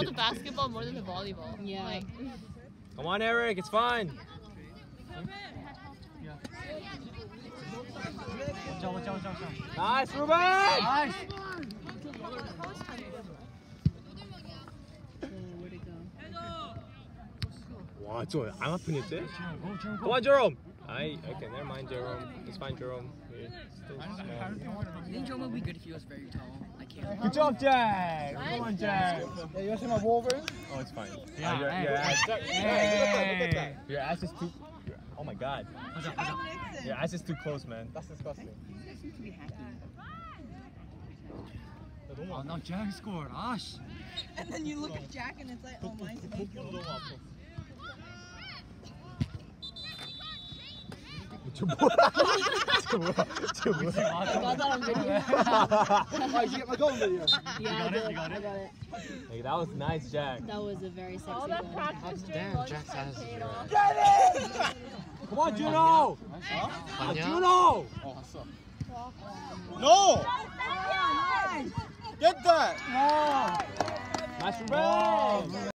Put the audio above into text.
love the basketball more than the volleyball. Yeah. Like, Come on, Eric, it's fine. Nice, Ruben! Nice. Where'd it go? 와, 저안 아프겠지? Come on, Jerome. Okay, never mind, Jerome. It's fine, Jerome. You're still small. I think Jerome would be good if he was very tall. I can't. Good job, Jack. Come on, Jack. Yeah, you want to see my Wolverine? Oh, it's fine. Yeah, your hey. Your ass is too. Oh my God. Your ass is too close, man. That's disgusting. Oh, now Jack scored. Ash. And then you look at Jack and it's like, oh, mine's making me. 저 뭐야? 저 뭐야? Got that on video. Oh, did you get my goal video? Yeah, I got it? did. You got I it? got it. Hey, that was nice, Jack. That was a very sexy all that goal. practice during lunch time paid off. Come on, Juno! Juno! Oh, I suck. No! Get that! Nice, Ruben!